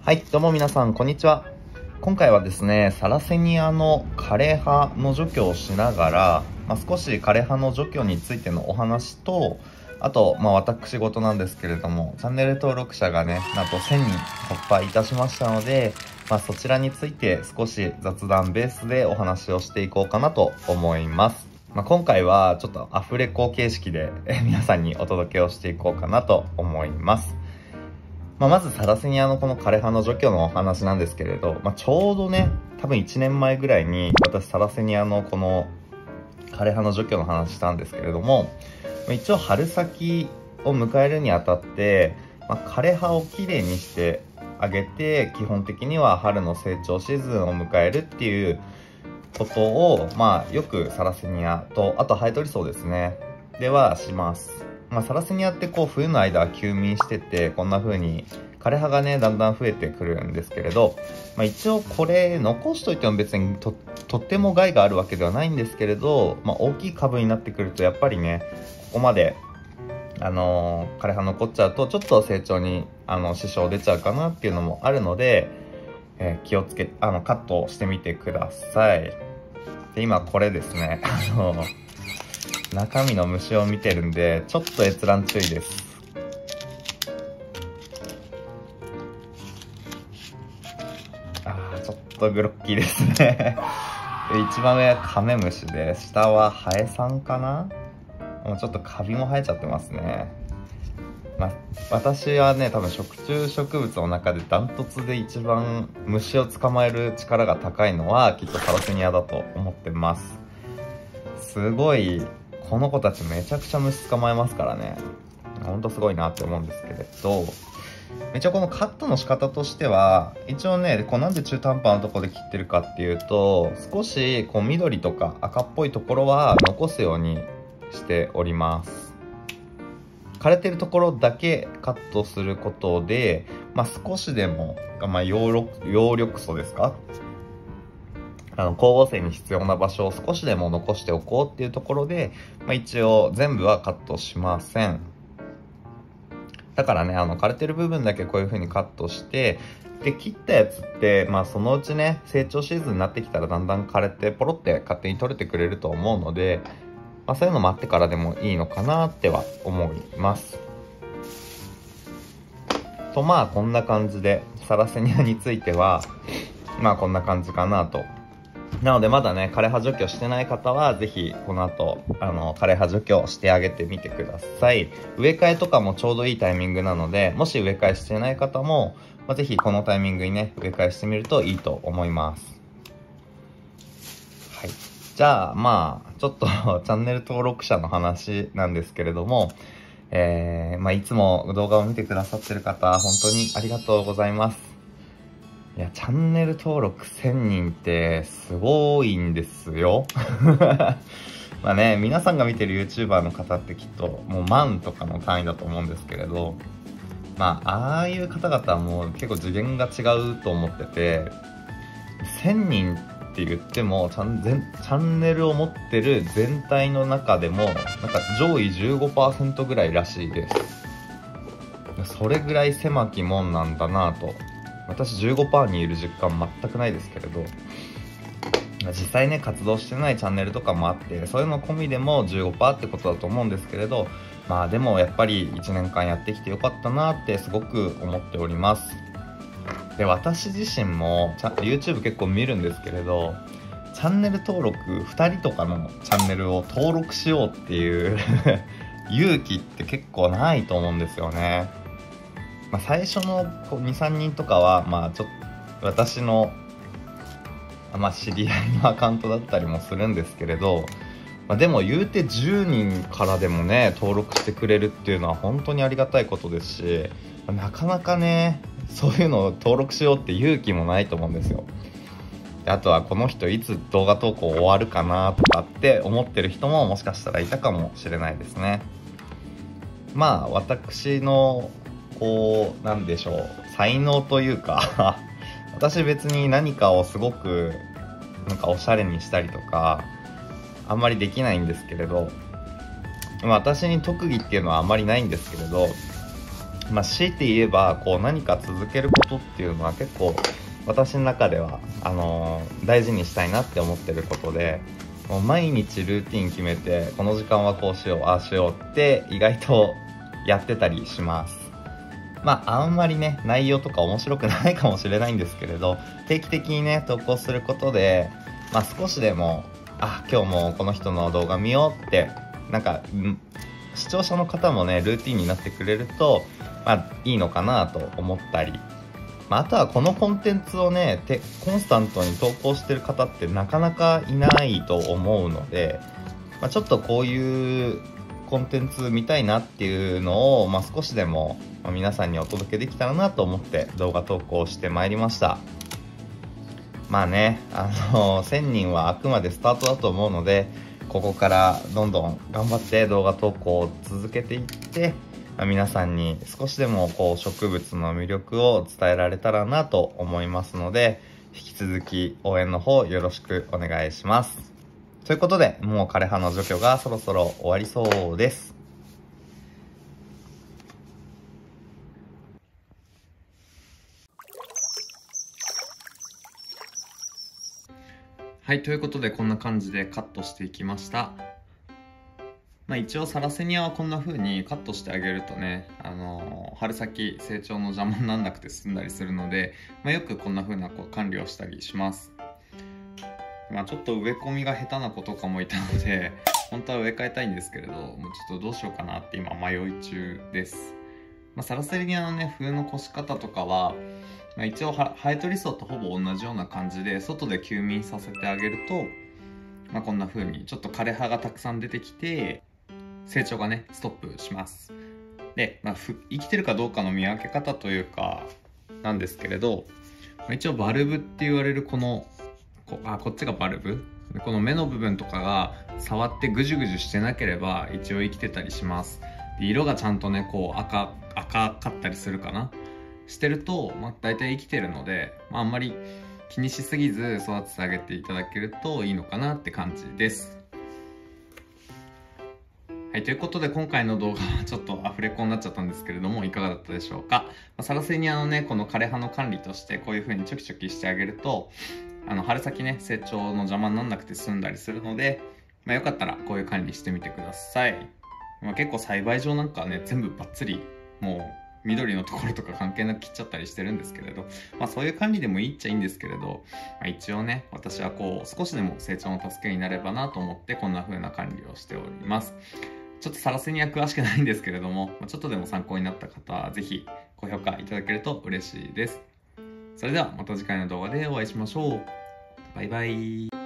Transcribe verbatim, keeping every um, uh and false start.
はい、どうも皆さん、こんにちは。今回はですね、サラセニアの枯葉の除去をしながら、まあ、少し枯葉の除去についてのお話と、あと、まあ、私事なんですけれども、チャンネル登録者がね、なんとせんにん突破いたしましたので、まあ、そちらについて少し雑談ベースでお話をしていこうかなと思います。まあ、今回はちょっとアフレコ形式で皆さんにお届けをしていこうかなと思います。まあ、まずサラセニアのこの枯葉の除去のお話なんですけれど、まあ、ちょうどね、多分いちねんまえぐらいに私サラセニアのこの枯葉の除去の話したんですけれども、一応春先を迎えるにあたって、まあ、枯葉をきれいにしてあげて、基本的には春の成長シーズンを迎えるっていうことを、まあ、よくサラセニアと、あとハエトリソウですね、ではします。まあ、サラセニアってこう冬の間は休眠してて、こんな風に枯葉がねだんだん増えてくるんですけれど、まあ、一応これ残しといても別に と, とっても害があるわけではないんですけれど、まあ、大きい株になってくるとやっぱりねここまであのー、枯葉残っちゃうとちょっと成長にあの支障出ちゃうかなっていうのもあるので、えー、気をつけあのカットしてみてください。で今これですねあのー中身の虫を見てるんでちょっと閲覧注意です。あーちょっとグロッキーですね一番上はカメムシで、下はハエさんかな。もうちょっとカビも生えちゃってますね。まあ、私はね多分食虫植物の中でダントツで一番虫を捕まえる力が高いのはきっとサラセニアだと思ってます。すごいこの子たちめちゃくちゃ虫捕まえますからね、ほんとすごいなって思うんですけれど、一応このカットの仕方としては、一応ねこうなんで中途半端なところで切ってるかっていうと、少しこう緑とか赤っぽいところは残すようにしております。枯れてるところだけカットすることで、まあ、少しでも、まあ、葉緑葉緑素ですか、あの光合成に必要な場所を少しでも残しておこうっていうところで、まあ、一応全部はカットしません。だからねあの枯れてる部分だけこういう風にカットして、で切ったやつって、まあ、そのうちね成長シーズンになってきたらだんだん枯れてポロって勝手に取れてくれると思うので、まあ、そういうの待ってからでもいいのかなっては思います。とまあこんな感じでサラセニアについてはまあこんな感じかなと。なのでまだね枯葉除去してない方はぜひこの後あの枯葉除去してあげてみてください。植え替えとかもちょうどいいタイミングなので、もし植え替えしてない方も、まあ、ぜひこのタイミングにね植え替えしてみるといいと思います。はい、じゃあまあちょっとチャンネル登録者の話なんですけれども、えーまあ、いつも動画を見てくださってる方本当にありがとうございます。いや、チャンネル登録せんにんってすごいんですよ。まあね、皆さんが見てる YouTuber の方ってきっともう万とかの単位だと思うんですけれど、まあ、ああいう方々はもう結構次元が違うと思ってて、せんにんって言ってもチャン、チャンネルを持ってる全体の中でも、なんか上位 じゅうごパーセント ぐらいらしいです。それぐらい狭き門なんだなと。私 じゅうごパーセント にいる実感全くないですけれど、実際ね活動してないチャンネルとかもあって、そういうの込みでも じゅうごパーセント ってことだと思うんですけれど、まあでもやっぱりいちねんかんやってきてよかったなってすごく思っております。で私自身も YouTube 結構見るんですけれど、チャンネル登録ふたりとかのチャンネルを登録しようっていう勇気って結構ないと思うんですよね。まあ、最初のにさんにんとかはまあちょっと私の、まあ、知り合いのアカウントだったりもするんですけれど、まあ、でも言うてじゅうにんからでもね登録してくれるっていうのは本当にありがたいことですし、なかなかねそういうのを登録しようって勇気もないと思うんですよ。であとはこの人いつ動画投稿終わるかなとかって思ってる人ももしかしたらいたかもしれないですね。まあ私のこうなんでしょう才能というか私別に何かをすごくなんかおしゃれにしたりとかあんまりできないんですけれど、まあ、私に特技っていうのはあんまりないんですけれど、 まあ、強いて言えばこう何か続けることっていうのは結構私の中ではあのー大事にしたいなって思ってることで、もう毎日ルーティン決めてこの時間はこうしようああしようって意外とやってたりします。まああんまりね内容とか面白くないかもしれないんですけれど、定期的にね投稿することで、まあ、少しでもあ今日もこの人の動画見ようってなんかん視聴者の方もねルーティンになってくれると、まあ、いいのかなと思ったり、まあ、あとはこのコンテンツをねてコンスタントに投稿してる方ってなかなかいないと思うので、まあ、ちょっとこういうコンテンツ見たいなっていうのを、まあ、少しでも皆さんにお届けできたらなと思って動画投稿してまいりました。まあね、あのせんにんはあくまでスタートだと思うので、ここからどんどん頑張って動画投稿を続けていって、まあ、皆さんに少しでもこう植物の魅力を伝えられたらなと思いますので、引き続き応援の方よろしくお願いします。ということで、もう枯葉の除去がそろそろ終わりそうです。はい、ということでこんな感じでカットしていきました。まあ、一応サラセニアはこんな風にカットしてあげるとね、あのー、春先成長の邪魔にならなくて済んだりするので、まあ、よくこんな風なこう管理をしたりします。まあ、ちょっと植え込みが下手な子とかもいたので本当は植え替えたいんですけれど、もうちょっとどうしようかなって今迷い中です。まあ、サラセニアのね冬の越し方とかは、まあ、一応ハエトリソウとほぼ同じような感じで外で休眠させてあげると、まあ、こんな風にちょっと枯れ葉がたくさん出てきて成長がねストップします。で、まあ、生きてるかどうかの見分け方というかなんですけれど、まあ、一応バルブって言われるこのこあこっちがバルブで、この芽の部分とかが触ってぐじゅぐじゅしてなければ一応生きてたりします。で色がちゃんとねこう赤赤かったりするかなしてると、まあ、大体生きてるので、まあ、あんまり気にしすぎず育ててあげていただけるといいのかなって感じです。はい、ということで今回の動画はちょっとアフレコになっちゃったんですけれども、いかがだったでしょうか。まあ、サラセニアのねこの枯れ葉の管理としてこういう風にチョキチョキしてあげると、あの春先ね成長の邪魔にならなくて済んだりするので、まあ、よかったらこういう管理してみてください。まあ、結構栽培場なんかはね全部バッツリもう緑のところとか関係なく切っちゃったりしてるんですけれど、まあ、そういう管理でもいいっちゃいいんですけれど、まあ、一応ね私はこう少しでも成長の助けになればなと思ってこんな風な管理をしております。ちょっとサラセニア詳しくないんですけれども、ちょっとでも参考になった方はぜひ高評価いただけると嬉しいです。それではまた次回の動画でお会いしましょう。バイバイ。